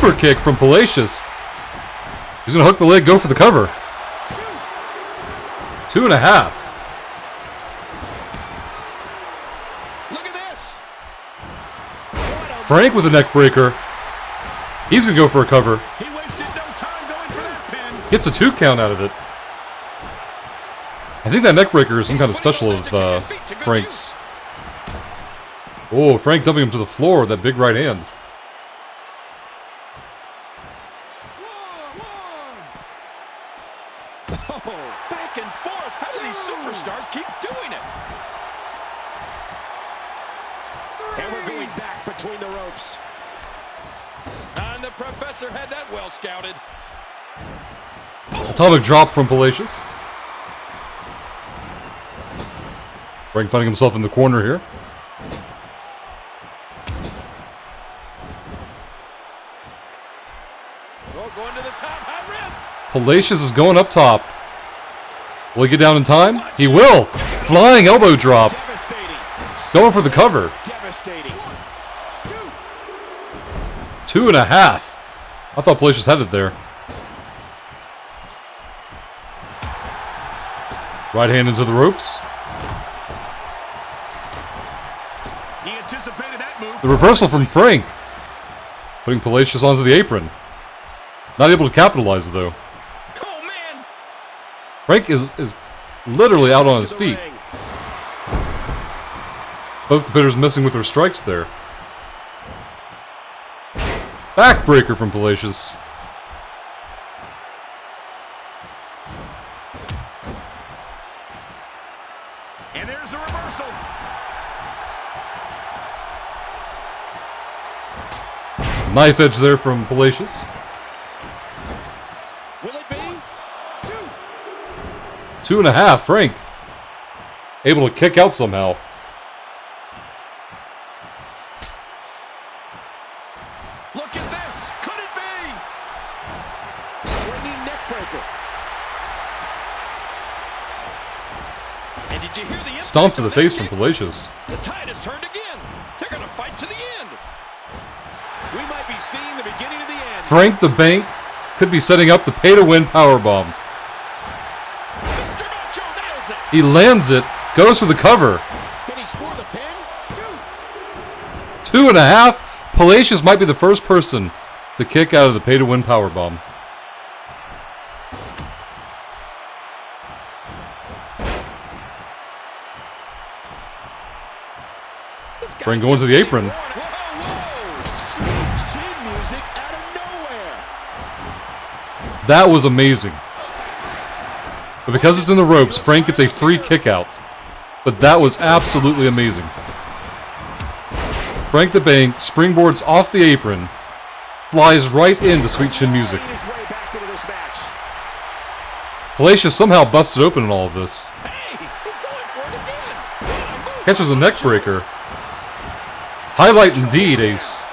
super kick from Palacios. He's going to hook the leg, go for the cover. 2.5. Look at this. Frank with a neck breaker. He's going to go for a cover. He wasted no time going for that pin. Gets a 2 count out of it. I think that neck breaker is some kind of special of Frank's. Oh, Frank dumping him to the floor with that big right hand. Oh, back and forth. How do these superstars keep doing it? And we're going back between the ropes. And the professor had that well scouted. Atomic drop from Palacios. Frank finding himself in the corner here. Oh, going to the top, high risk. Palacios is going up top. Will he get down in time? He will! Flying elbow drop. Devastating. Going for the cover. Devastating. 2.5. I thought Palacios had it there. Right hand into the ropes. He anticipated that move. The reversal from Frank. Putting Palacios onto the apron. Not able to capitalize though. Oh, man. Frank is literally out on his feet. Both competitors missing with their strikes there. Backbreaker from Palacios. And there's the reversal. Knife edge there from Palacios. Will it be? 2.5. Frank able to kick out somehow. Look at this. Could it be? Swinging neck breaker. And did you hear the impact Stomp to the of face that from kick? Palacios. The tide has turned again. They're going to fight to the end. We might be seeing the beginning of the end. Frank the Bank could be setting up the pay-to-win powerbomb. Mr. Macho nails it. He lands it, goes for the cover. Did he score the pin? 2.5. Palacios might be the first person to kick out of the pay-to-win powerbomb. Frank going to the apron. Whoa, whoa. Sweet chin music out of nowhere. That was amazing. But because it's in the ropes, Frank gets a free kick out. But that was absolutely amazing. Frank the Bank springboards off the apron, flies right into Sweet Chin Music. Made his way back into this match. Palacios somehow busted open in all of this. Hey, he's going for it again. What a move. Catches a neck breaker. Highlight indeed, Ace.